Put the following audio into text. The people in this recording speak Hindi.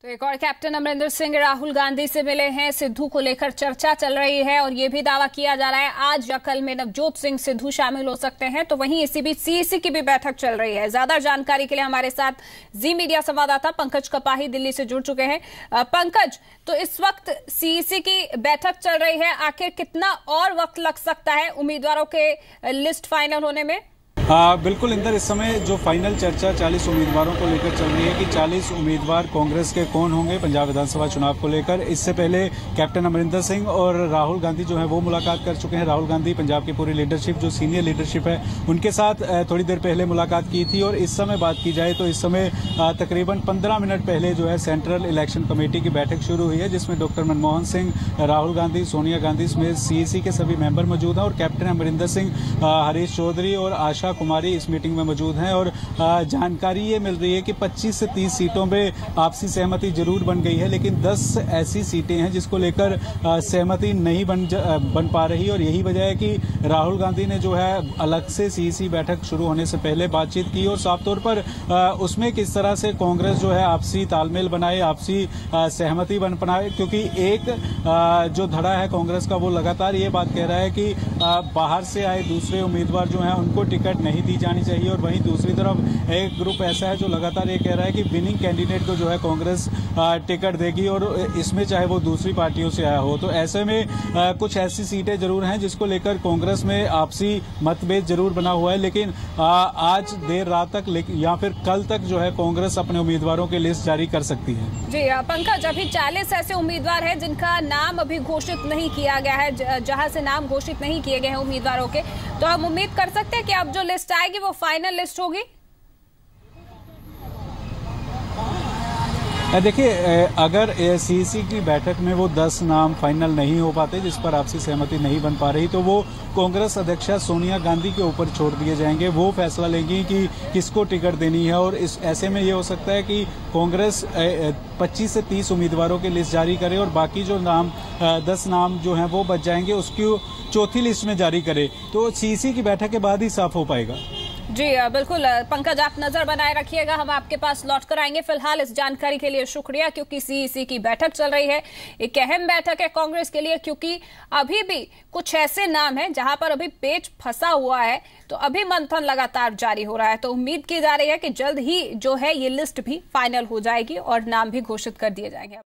तो एक और कैप्टन अमरिंदर सिंह राहुल गांधी से मिले हैं। सिद्धू को लेकर चर्चा चल रही है और ये भी दावा किया जा रहा है आज या कल में नवजोत सिंह सिद्धू शामिल हो सकते हैं। तो वहीं इसी बीच सीईसी की भी बैठक चल रही है। ज्यादा जानकारी के लिए हमारे साथ जी मीडिया संवाददाता पंकज कपाही दिल्ली से जुड़ चुके हैं। पंकज, तो इस वक्त सीईसी की बैठक चल रही है, आखिर कितना और वक्त लग सकता है उम्मीदवारों के लिस्ट फाइनल होने में? बिल्कुल इंदर, इस समय जो फाइनल चर्चा 40 उम्मीदवारों को लेकर चल रही है कि 40 उम्मीदवार कांग्रेस के कौन होंगे पंजाब विधानसभा चुनाव को लेकर। इससे पहले कैप्टन अमरिंदर सिंह और राहुल गांधी जो है वो मुलाकात कर चुके हैं। राहुल गांधी पंजाब की पूरी लीडरशिप, जो सीनियर लीडरशिप है, उनके साथ थोड़ी देर पहले मुलाकात की थी। और इस समय बात की जाए तो इस समय तकरीबन 15 मिनट पहले जो है सेंट्रल इलेक्शन कमेटी की बैठक शुरू हुई है, जिसमें डॉक्टर मनमोहन सिंह, राहुल गांधी, सोनिया गांधी समेत सीईसी के सभी मेंबर मौजूद हैं। और कैप्टन अमरिंदर सिंह, हरीश चौधरी और आशा कुमारी इस मीटिंग में मौजूद हैं। और जानकारी ये मिल रही है कि 25 से 30 सीटों में आपसी सहमति जरूर बन गई है, लेकिन 10 ऐसी सीटें हैं जिसको लेकर सहमति नहीं बन पा रही। और यही वजह है कि राहुल गांधी ने जो है अलग से सीईसी बैठक शुरू होने से पहले बातचीत की और साफ तौर पर उसमें किस तरह से कांग्रेस जो है आपसी तालमेल बनाए, आपसी सहमति बन पाए। क्योंकि एक जो धड़ा है कांग्रेस का, वो लगातार ये बात कह रहा है कि बाहर से आए दूसरे उम्मीदवार जो हैं उनको टिकट नहीं दी जानी चाहिए। और वहीं दूसरी तरफ एक ग्रुप ऐसा है जो लगातार ये कह रहा है कि विनिंग कैंडिडेट को जो है कांग्रेस टिकट देगी, और इसमें चाहे वो दूसरी पार्टियों से आया हो। तो ऐसे में कुछ ऐसी सीटें जरूर हैं जिसको लेकर कांग्रेस में आपसी मतभेद जरूर बना हुआ है। लेकिन आज देर रात तक या फिर कल तक जो है कांग्रेस अपने उम्मीदवारों की लिस्ट जारी कर सकती है। जी पंकज, अभी 40 ऐसे उम्मीदवार हैं जिनका नाम अभी घोषित नहीं किया गया है, जहां से नाम घोषित नहीं किए गए हैं उम्मीदवारों के। तो हम उम्मीद कर सकते हैं कि अब जो लिस्ट आएगी वो फाइनल लिस्ट होगी। देखिए, अगर सीईसी की बैठक में वो 10 नाम फाइनल नहीं हो पाते, जिस पर आपसी सहमति नहीं बन पा रही, तो वो कांग्रेस अध्यक्षा सोनिया गांधी के ऊपर छोड़ दिए जाएंगे। वो फैसला लेंगी कि किसको टिकट देनी है। और इस ऐसे में ये हो सकता है कि कांग्रेस 25 से 30 उम्मीदवारों की लिस्ट जारी करे और बाकी जो नाम 10 नाम जो हैं वो बच जाएंगे, उसकी चौथी लिस्ट में जारी करे। तो सीईसी की बैठक के बाद ही साफ हो पाएगा। जी बिल्कुल पंकज, आप नजर बनाए रखिएगा, हम आपके पास लौट कर आएंगे। फिलहाल इस जानकारी के लिए शुक्रिया, क्योंकि सीईसी की बैठक चल रही है। एक अहम बैठक है कांग्रेस के लिए, क्योंकि अभी भी कुछ ऐसे नाम हैं जहां पर अभी पेच फंसा हुआ है। तो अभी मंथन लगातार जारी हो रहा है। तो उम्मीद की जा रही है कि जल्द ही जो है ये लिस्ट भी फाइनल हो जाएगी और नाम भी घोषित कर दिए जाएंगे।